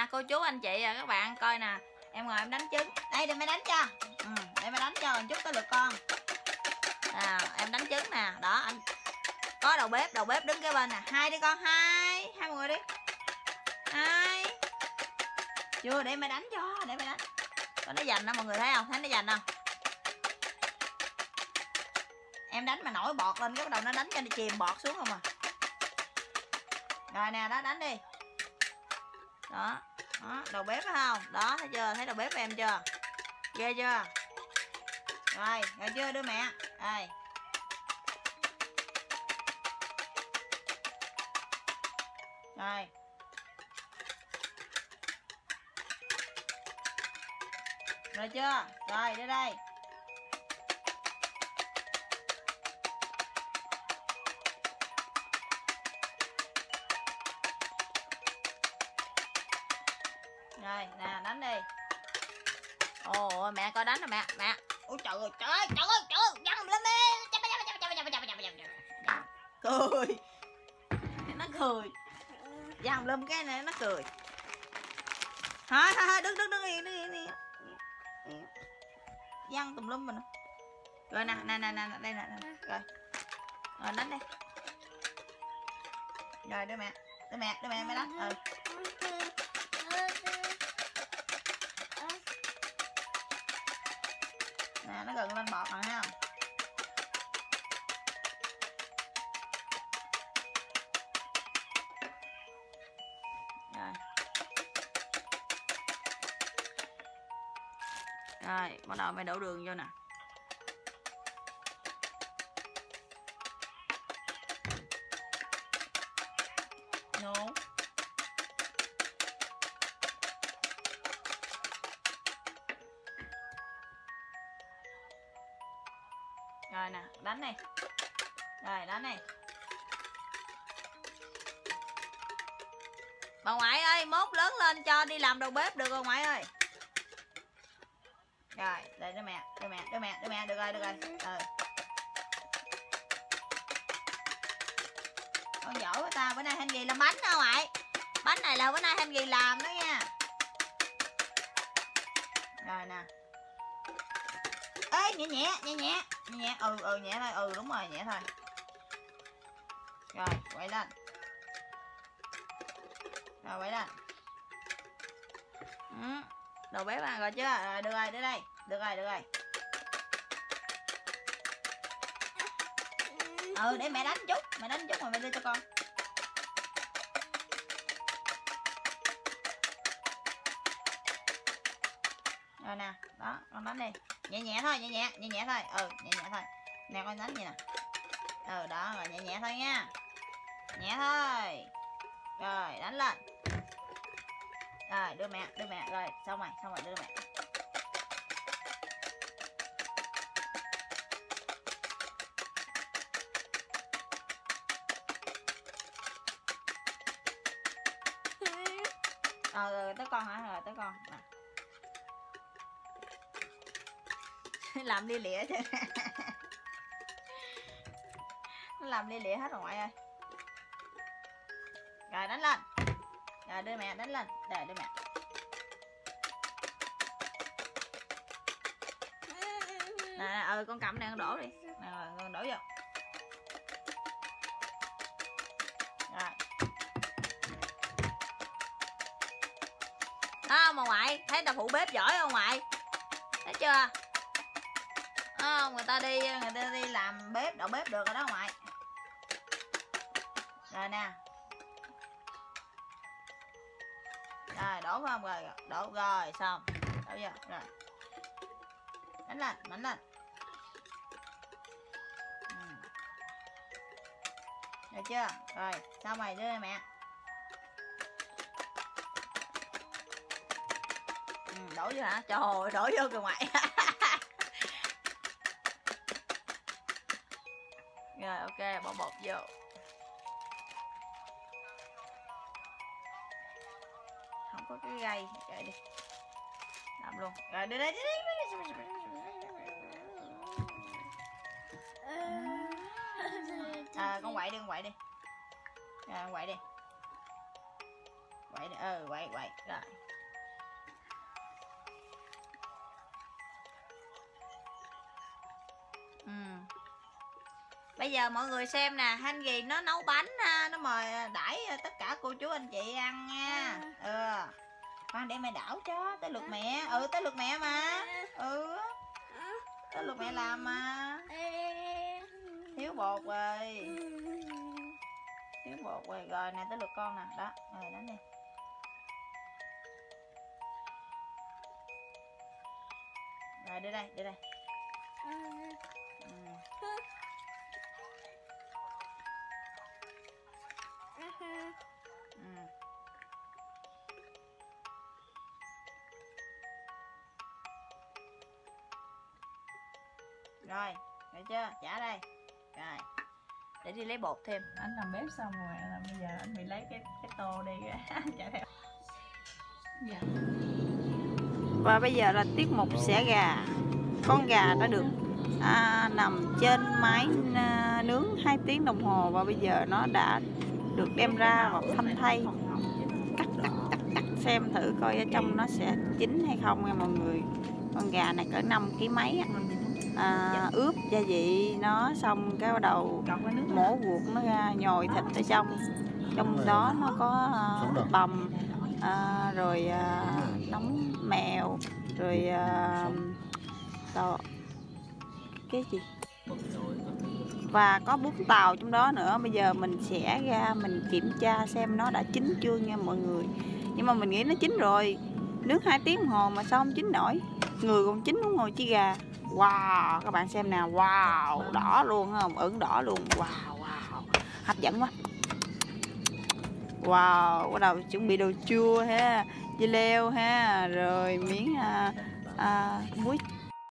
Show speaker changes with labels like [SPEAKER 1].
[SPEAKER 1] cô chú anh chị các bạn coi nè, em ngồi em đánh trứng đây, để mẹ đánh cho. Để mẹ đánh cho một chút tới lượt con. Em đánh trứng nè, đó anh có đầu bếp đứng cái bên nè. Hai đi con, hai mọi người đi. Hai chưa, để mẹ đánh cho, để mẹ đánh. Có nó giành đó mọi người thấy không, thấy nó giành không? Em đánh mà nổi bọt lên cái bắt đầu nó đánh cho nó chìm bọt xuống không à. Rồi nè, đó đánh đi. Đó, đó đầu bếp phải không? Đó thấy chưa, thấy đầu bếp em chưa? Ghê chưa? Rồi chưa đưa mẹ. Đây. Rồi. Rồi chưa? Rồi đưa đây. Rồi nè, đánh đi. Ồ mẹ coi đánh rồi mẹ. Ôi trời ơi, trời ơi, văng lên đi. Cười. Nó cười. Văng lên cái này nó cười. Thôi đứng yên. Văng tùm lum mình. Rồi nè, đây nè. Rồi. Rồi đánh đi. Rồi đưa mẹ mới đánh. Nè nó gần lên bọt rồi thấy không? Rồi bắt đầu mẹ đổ đường vô nè. No. Rồi nè, đánh này. Rồi đánh này. Bà ngoại ơi, mốt lớn lên cho đi làm đầu bếp được rồi ngoại ơi. Rồi, đây đưa mẹ, được rồi. Con giỏi quá ta, bữa nay Henry làm bánh đâu ngoại. Bánh này là bữa nay Henry làm đó nha. Rồi nè. Ê, nhẹ. Nhẹ thôi, đúng rồi, nhẹ thôi. Rồi, quay lên. Đầu bếp rồi chưa? Rồi, được rồi, đưa đây. Được rồi. Để mẹ đánh chút rồi mẹ đưa cho con. Rồi nè, đó, con đánh đi. Nhẹ thôi. Nhẹ thôi. Nè con đánh gì nè. Đó, rồi nhẹ thôi nha. Nhẹ thôi. Rồi, đánh lên. Rồi, đưa mẹ. Rồi, xong rồi đưa mẹ. Rồi, tới con hả? Rồi, tới con. Nè. Làm lia lịa chứ. Nó làm lia lịa hết rồi ngoại ơi. Rồi, đánh lên. Rồi, đưa mẹ, đánh lên. Rồi, đưa mẹ. Nè, con cầm này con đổ đi. Nè, rồi, con đổ vô. Rồi. Đó mà ngoại, thấy ta phụ bếp giỏi không ngoại? Thấy chưa? Người ta đi làm bếp, đầu bếp được rồi đó ngoại. Rồi nè. Rồi, đổ phải không? Rồi, đổ rồi, xong. Đổ vô, rồi. Đánh lên, mạnh lên. Được chưa? Rồi, xong rồi đưa đây mẹ. Đổ vô hả? Trời ơi, đổ vô kìa ngoại. Rồi, ok, bỏ bột vô. Không có cái gây, kệ đi. Làm luôn. Rồi, đưa đây. Con quậy đi. Rồi, quậy đi. quậy quậy quậy rồi. Bây giờ mọi người xem nè, Thanh Ghi nó nấu bánh ha, nó mời đãi tất cả cô chú anh chị ăn nha. Khoan để mẹ đảo cho, tới lượt mẹ. Tới lượt mẹ mà. Tới lượt mẹ làm mà. Thiếu bột rồi. Thiếu bột rồi. Rồi nè, tới lượt con nè. Đó, rồi đánh đi. Rồi đưa đây, đưa đây. Rồi, được chưa? Trả đây. Rồi. Để đi lấy bột thêm.
[SPEAKER 2] Anh làm bếp xong rồi, là bây giờ anh bị lấy cái tô đi chạy theo. Dạ.
[SPEAKER 1] Và bây giờ là tiết mục xẻ gà. Con gà đã được nằm trên máy nướng 2 tiếng đồng hồ và bây giờ nó đã được đem ra và thanh thay. Cắt xem thử coi ở trong nó sẽ chín hay không nha mọi người. Con gà này cỡ 5 kg mấy ướp gia vị nó xong cái bắt đầu mổ ruột nó ra, nhồi thịt ở trong đó nó có bằm rồi nấm mèo rồi cái gì và có bún tàu trong đó nữa. Bây giờ mình sẽ ra mình kiểm tra xem nó đã chín chưa nha mọi người, nhưng mà mình nghĩ nó chín rồi. Nướng 2 tiếng đồng hồ mà sao không chín nổi, người còn chín đúng rồi chứ gà. Wow, các bạn xem nào, wow, đỏ luôn không, ửng đỏ luôn. Wow, hấp dẫn quá. Wow, bắt đầu chuẩn bị đồ chua ha, dưa leo ha, rồi miếng muối